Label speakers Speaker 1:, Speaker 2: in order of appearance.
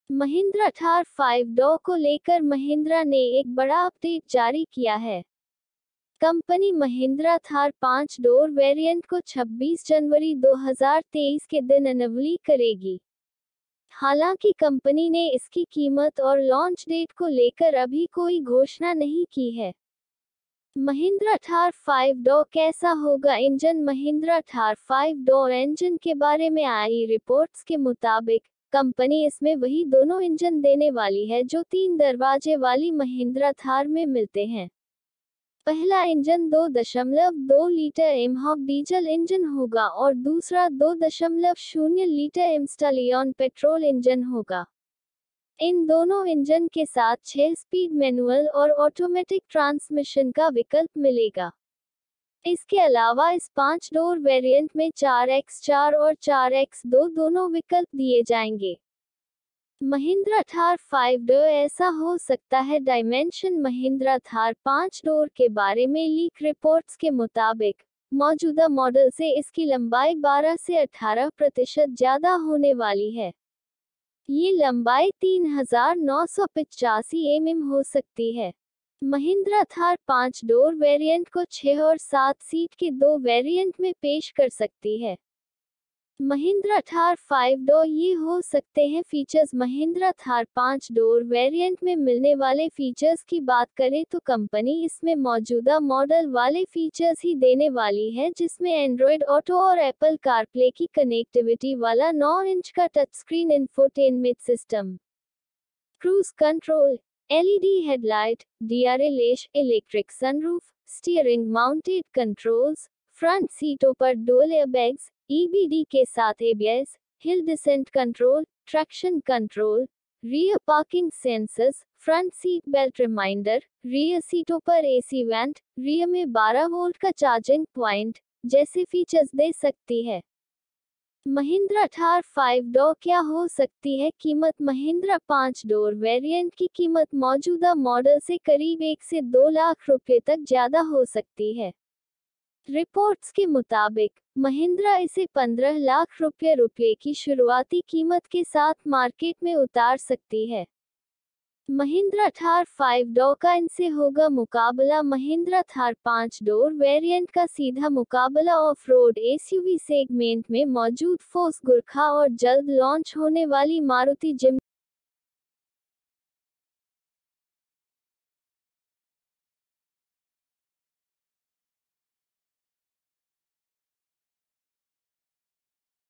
Speaker 1: महिंद्रा थार 5 डॉ को लेकर महिंद्रा ने एक बड़ा अपडेट जारी किया है। Company Mahindra Thar 5 door variant को 26 जनवरी 2023 के दिन अनवील करेगी। हालांकि कंपनी ने इसकी कीमत और लॉन्च डेट को लेकर अभी कोई घोषणा नहीं की है। महिंद्रा थार 5 डॉ कैसा होगा इंजन? महिंद्रा थार 5 डॉ इंजन के बारे में आई रिपोर्ट्स के मुताबिक कंपनी इसमें वही दोनों इंजन देने वाली है जो 3 दरवाजे वाली महिंद्रा थार में मिलते हैं। पहला engine 2.2 litre mHawk diesel engine होगा और दूसरा 2.0 लीटर इंस्टॉलियन पेट्रोल इंजन होगा। इन दोनों इंजन के साथ 6 स्पीड मैनुअल और ऑटोमेटिक ट्रांसमिशन का विकल्प मिलेगा। इसके अलावा इस 5 डोर वेरिएंट में 4x4 और 4x2 दोनों विकल्प दिए जाएंगे। महिंद्रा थार 5 डोर ऐसा हो सकता है डायमेंशन महिंद्रा थार 5 डोर के बारे में लीक रिपोर्ट्स के मुताबिक मौजूदा मॉडल से इसकी लंबाई 12 से 18% ज्यादा होने वाली है। ये लंबाई 3985 mm हो सकती है। महिंद्रा थार 5 डोर वेरिएंट को 6 और 7 सीट के 2 वेरिएंट में पेश कर सकती है। महिंद्रा थार 5 डोर ये हो सकते हैं features. Mahindra Thar 5 door variant में मिलने वाले फीचर्स की बात करें तो कंपनी इसमें मौजूदा मॉडल वाले फीचर्स ही देने वाली है, जिसमें एंड्रॉयड ऑटो और एप्पल कारप्ले की कनेक्टिविटी वाला 9 इंच का touch screen infotainment system, cruise control, LED headlight, DRL electric sunroof, steering mounted controls, front सीटों पर डुअल एयरबैग्स, ईबीडी के साथ ABS, hill descent control, traction control, rear parking sensors, front seat belt reminder, rear सीटों पर AC vent, rear में 12 volt का charging point जैसे features दे सकती है। महिंद्रा थार 5 डोर क्या हो सकती है कीमत? महिंद्रा 5 डोर वेरिएंट की कीमत मौजूदा मॉडल से करीब 1 से 2 लाख रुपए तक ज्यादा हो सकती है। रिपोर्ट्स के मुताबिक महिंद्रा इसे 15 लाख रुपए की शुरुआती कीमत के साथ मार्केट में उतार सकती है। महिंद्रा थार 5 डोर का इनसे होगा मुकाबला। महिंद्रा थार 5 डोर वेरिएंट का सीधा मुकाबला ऑफ रोड एसयूवी सेगमेंट में मौजूद फोर्स गुरखा और जल्द लॉन्च होने वाली मारुति जिम्नी